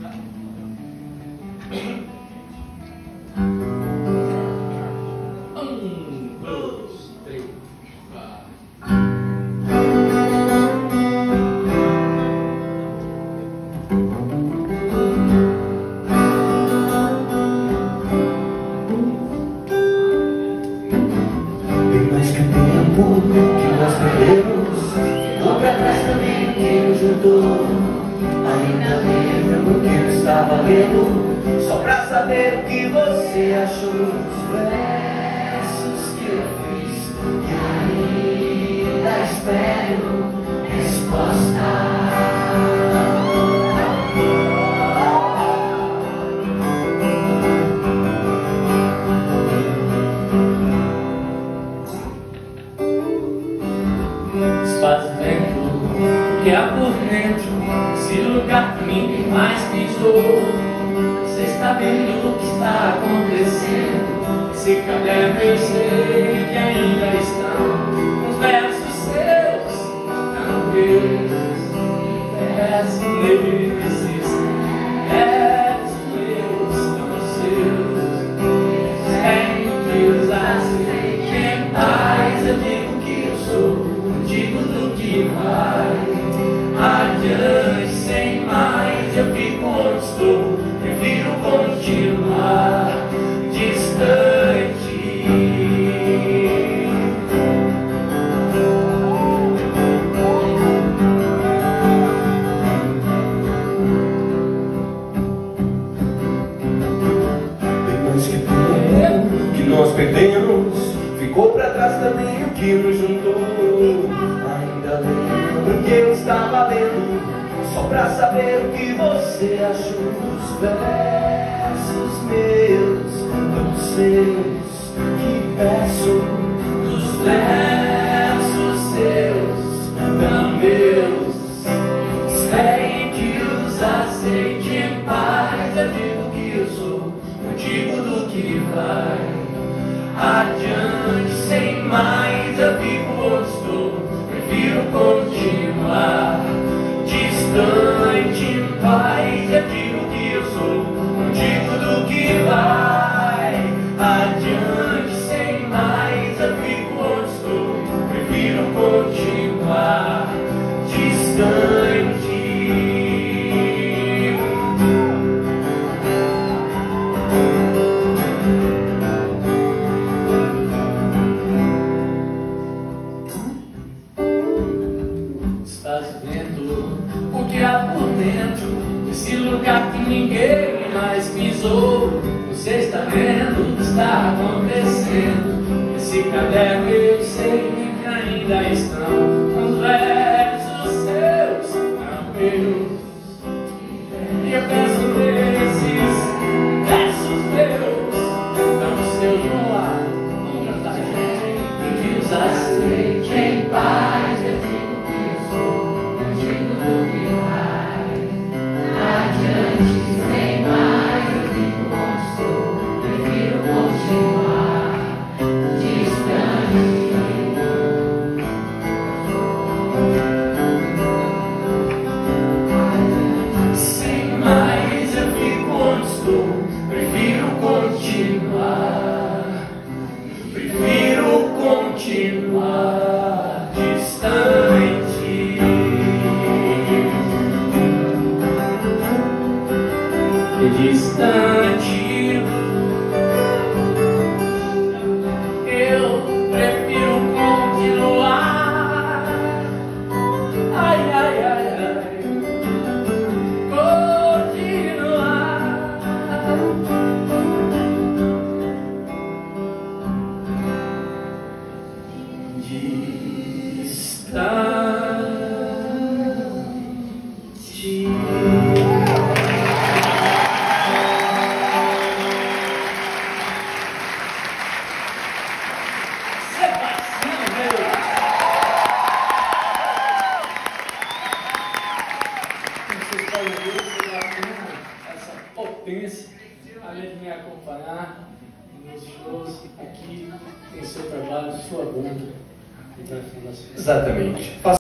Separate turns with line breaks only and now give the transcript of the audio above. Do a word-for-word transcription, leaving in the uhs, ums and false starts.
Um, dois, três, quatro.
Bem mais que o tempo que nós perdemos, ficou pra trás também quem nos juntou. Ainda lembro que eu estava lendo, só pra saber o que você achou dos versos que eu fiz. E ainda espero resposta.
Desfazendo o que há por dentro, esse lugar que ninguém mais pisou. Você está vendo o que está acontecendo? Esse caderno eu sei que ainda estão os versos seus, não meus, versos nesses, versos meus, não seus. Sem Deus aceite em paz, eu digo que eu sou, digo do que vai adiante sem mais. Eu fico onde estou, prefiro continuar distante.
Bem mais que tudo que nós perdemos, ficou pra trás também o que nos juntou. Ainda lembro que eu estava lendo, só pra saber o que você achou dos versos meus, dos seus, que peço,
Dos versos seus, não meus. Esperem que os aceite em paz. Eu digo que eu sou, eu digo do que vai adiante sem mais. Eu fico onde estou, prefiro continuar distante em paz. Eu digo que eu sou, eu digo do que vai adiante sem mais. Eu fico onde estou, prefiro continuar distante. Estás vendo o que há por dentro, esse lugar que ninguém mais pisou. Você está vendo o que está acontecendo? Esse caderno eu sei que ainda estão os versos seus, não meus. E eu penso nesses versos meus, não seus. Vamos lá, vamos cantar. E que os aceite em paz. Prefiro continuar, prefiro continuar distante. Distante. Eu prefiro continuar. Ai, ai, ai, ai. Continuar. Distante. Vocês podem ver, vocês acham essa potência, além de me acompanhar nos shows aqui, tem seu trabalho, sua banda.
Exatamente.